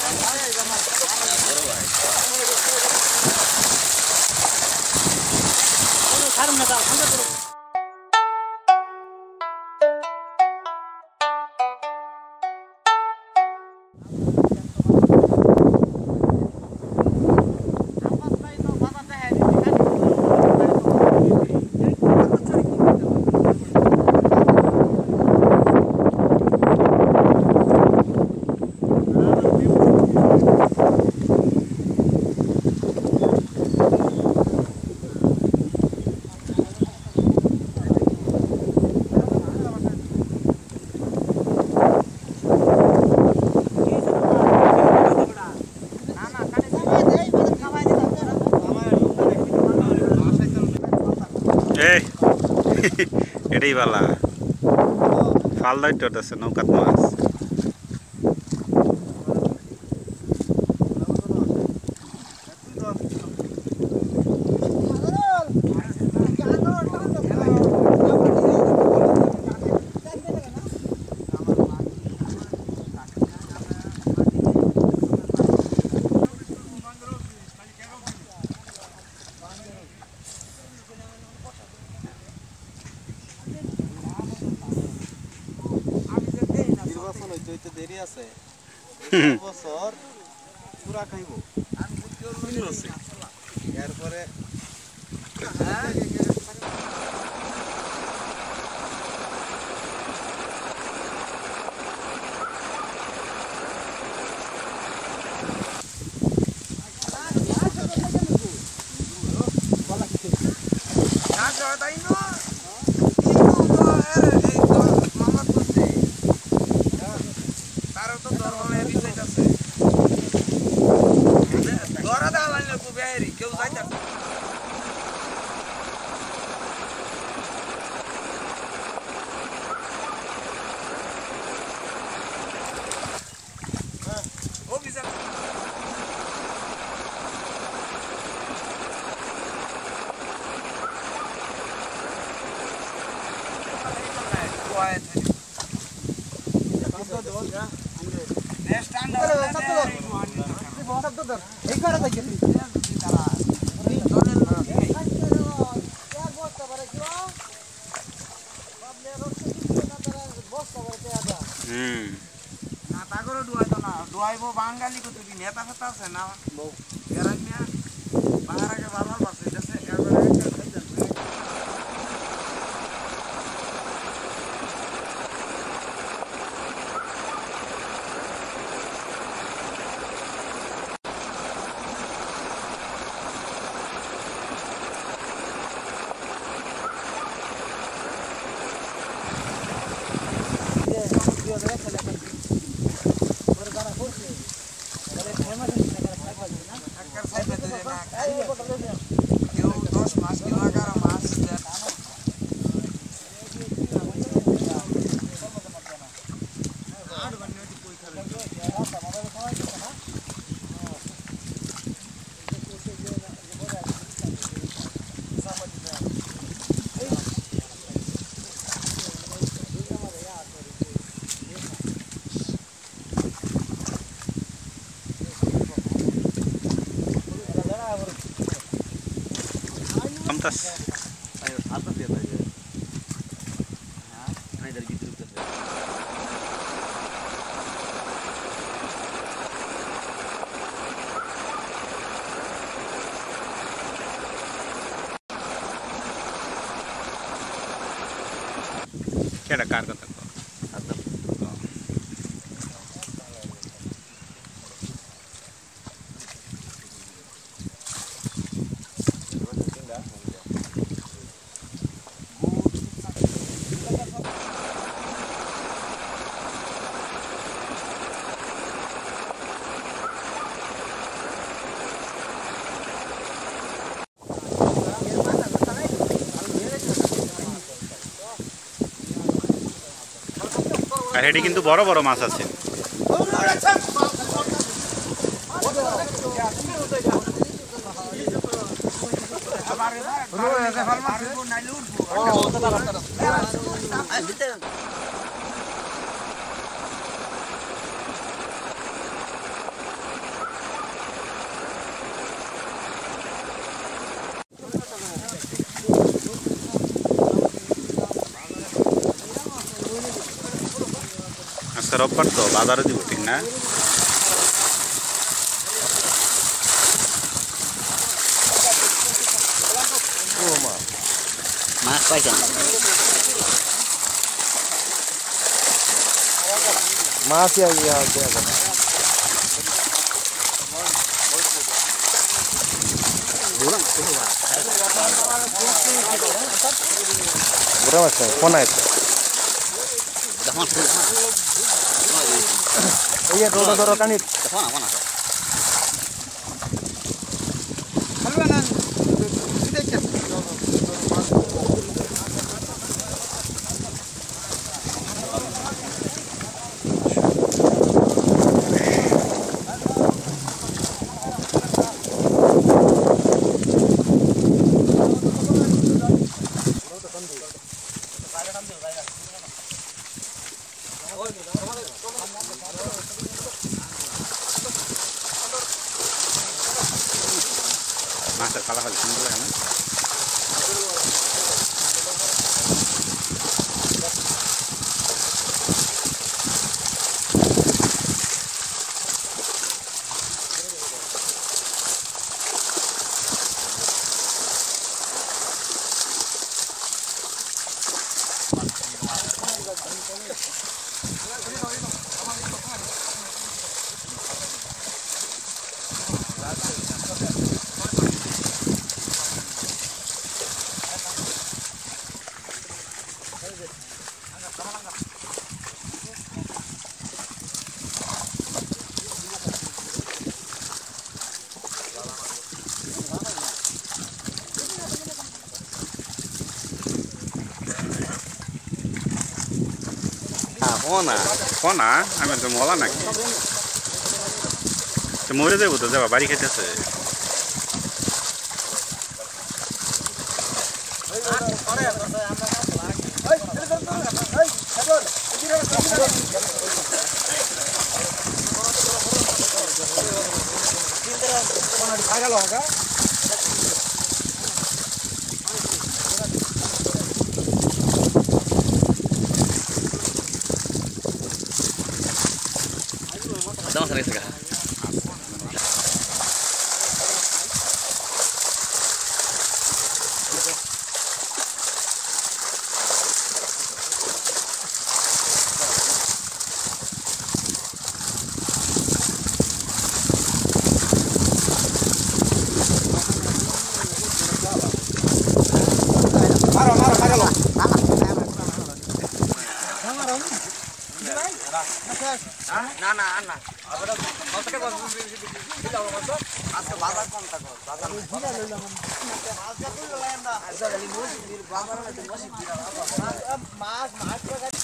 এটাই বালা ফালদাই টটাছে নৌকাত মাছ দেরি আছে বছর পুরা খাইব এরপরে বাঙালি কত নেতা ফেতা আছে না পাহাড়ে ভালো পারছে Ayo, atas lihat aja. Nah, dari gitu kita. Kira kargo tak? Atap. আর এটি কিন্তু বড় বড় মাছ আছে। রোববার তো বাজারে দিব ঠিক না মাছ পাইছেন মাছ ইয়া bukan mas, mana itu? Oh iya, dorong-dorongkan itu. Mana? মাছের ফালাফালি সুন্দর লাগে না কোনা আমি তো মলা নাকি তো মরে যাবো তো যাবা বাড়ি খাইতেছে Estamos en esta caja. না আবার কত টাকা দিলাও কত আজকে বাজার কম টাকা বাজার মাছ যা তুই লইলাম না আজকে খালি মোষ বাজার না মোষ দিলাম মাছ